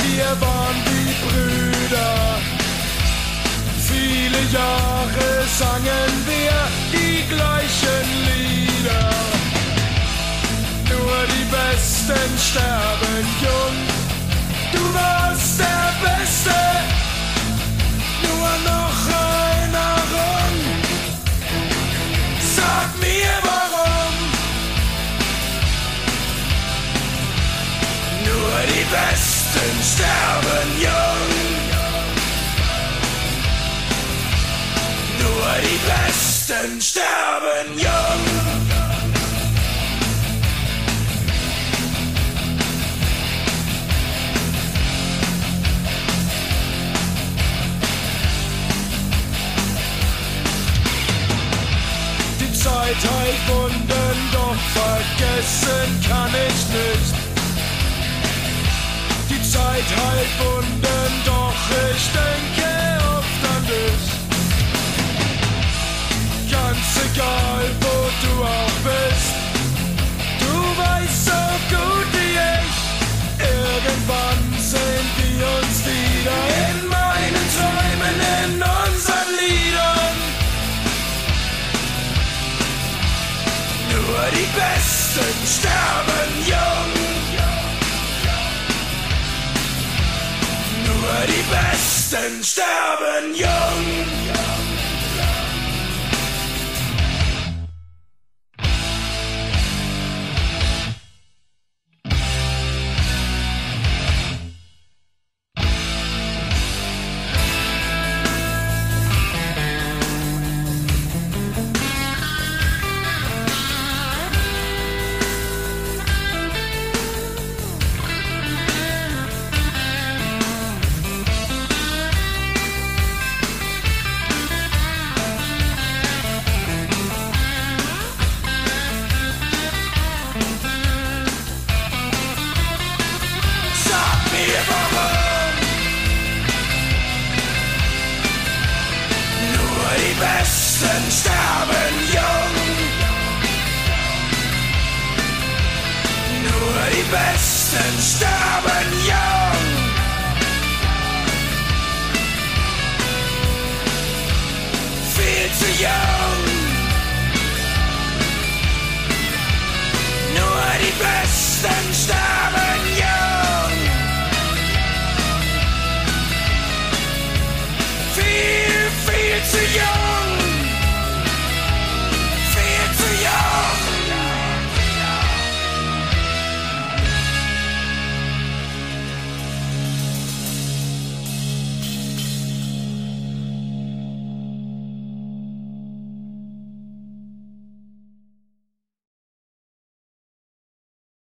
wir waren wie Brüder. Viele Jahre sangen wir die gleichen Lieder. Nur die Besten sterben jung. Du warst der Beste, nur noch Erinnerung. Sag mir warum. Nur die Besten sterben jung. Nur die Besten sterben jung. Die Zeit heilt Wunden, doch vergessen kann ich nicht. Die Zeit heilt Wunden, doch ich denke oft an dich. Ganz egal, wo du auch bist, du weißt so gut wie ich, irgendwann sehen wir uns wieder in meinen Träumen, in unseren Liedern. Nur die Besten sterben jung. Nur die Besten sterben jung. Die Besten sterben jung. Nur die Besten sterben.